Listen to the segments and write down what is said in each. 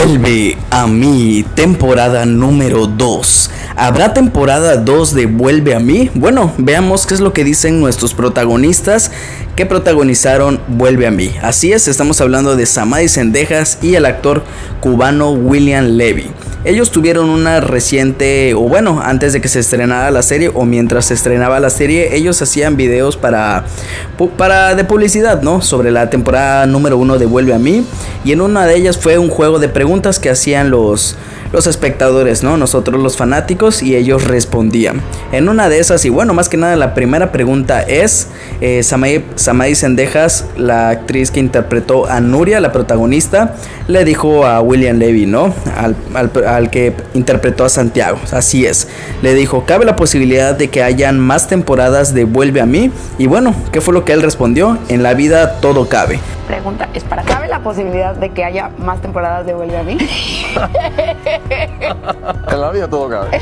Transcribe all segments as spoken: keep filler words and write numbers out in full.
Vuelve a mí, temporada número dos. ¿Habrá temporada dos de Vuelve a mí? Bueno, veamos qué es lo que dicen nuestros protagonistas que protagonizaron Vuelve a mí. Así es, estamos hablando de Samadhi Sendejas y el actor cubano William Levy. Ellos tuvieron una reciente, o bueno, antes de que se estrenara la serie o mientras se estrenaba la serie, ellos hacían videos para, para de publicidad, ¿no? Sobre la temporada número uno de Vuelve a mí. Y en una de ellas fue un juego de preguntas que hacían los, los espectadores, ¿no? Nosotros los fanáticos, y ellos respondían. En una de esas, y bueno, más que nada la primera pregunta es, eh, Samadhi, Samadhi Sendejas, la actriz que interpretó a Nuria, la protagonista, le dijo a William Levy, ¿no? Al, al, al que interpretó a Santiago, así es. Le dijo, ¿cabe la posibilidad de que hayan más temporadas de Vuelve a mí? Y bueno, ¿qué fue lo que él respondió? En la vida todo cabe. Pregunta es para, ¿cabe la posibilidad de que haya más temporadas de Vuelve a mí? En la vida todo cabe.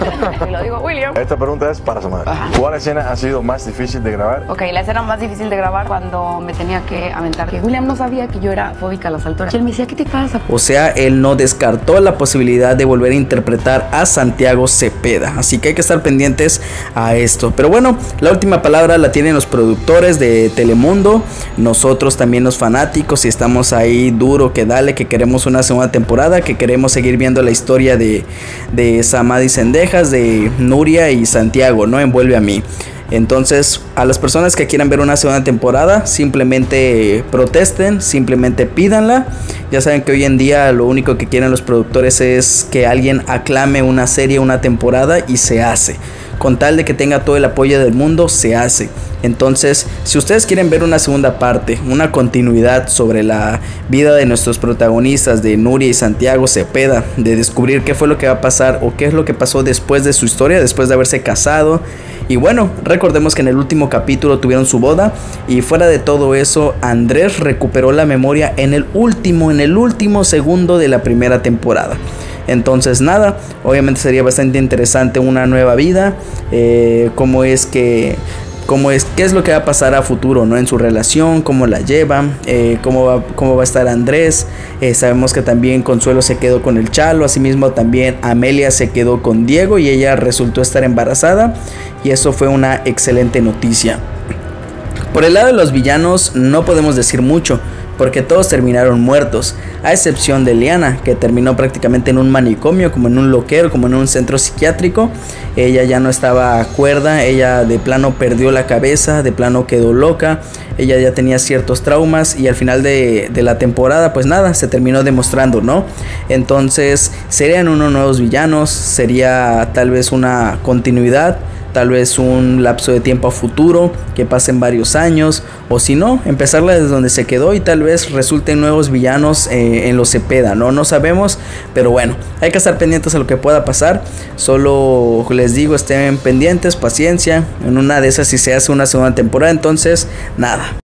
Y lo digo William. Esta pregunta es para Samadhi. ¿Cuál escena ha sido más difícil de grabar? Ok, la escena más difícil de grabar cuando me tenía que aventar. Que William no sabía que yo era fóbica a las alturas. Y él me decía, ¿qué te pasa? O sea, él no descartó la posibilidad de volver a interpretar a Santiago Cepeda. Así que hay que estar pendientes a esto. Pero bueno, la última palabra la tienen los productores de Telemundo. Nosotros también los fanáticos, y estamos ahí duro que dale, que queremos una segunda temporada, que queremos seguir viendo la historia de, de Samadhi Sendejas, de Nuria y Santiago, ¿no? En Vuelve a mí. Entonces, a las personas que quieran ver una segunda temporada, simplemente protesten, simplemente pídanla. Ya saben que hoy en día lo único que quieren los productores es que alguien aclame una serie, una temporada, y se hace. Con tal de que tenga todo el apoyo del mundo, se hace. Entonces, si ustedes quieren ver una segunda parte, una continuidad sobre la vida de nuestros protagonistas, de Nuria y Santiago Cepeda, de descubrir qué fue lo que va a pasar o qué es lo que pasó después de su historia, después de haberse casado. Y bueno, recordemos que en el último capítulo tuvieron su boda, y fuera de todo eso, Andrés recuperó la memoria en el último, en el último segundo de la primera temporada. Entonces nada, obviamente sería bastante interesante una nueva vida, eh, cómo es que... Cómo es, qué es lo que va a pasar a futuro, ¿no? En su relación, cómo la lleva, eh, cómo, va, cómo va a estar Andrés. Eh, sabemos que también Consuelo se quedó con el Chalo, asimismo también Amelia se quedó con Diego y ella resultó estar embarazada, y eso fue una excelente noticia. Por el lado de los villanos no podemos decir mucho, porque todos terminaron muertos, a excepción de Liana, que terminó prácticamente en un manicomio, como en un loquero, como en un centro psiquiátrico. Ella ya no estaba cuerda, ella de plano perdió la cabeza, de plano quedó loca, ella ya tenía ciertos traumas, y al final de, de la temporada, pues nada, se terminó demostrando, ¿no? Entonces, serían unos nuevos villanos, sería tal vez una continuidad, tal vez un lapso de tiempo a futuro, que pasen varios años, o si no, empezarla desde donde se quedó y tal vez resulten nuevos villanos eh, en los Cepeda, ¿no? No sabemos, pero bueno, hay que estar pendientes a lo que pueda pasar. Solo les digo, estén pendientes, paciencia, en una de esas si se hace una segunda temporada, entonces nada.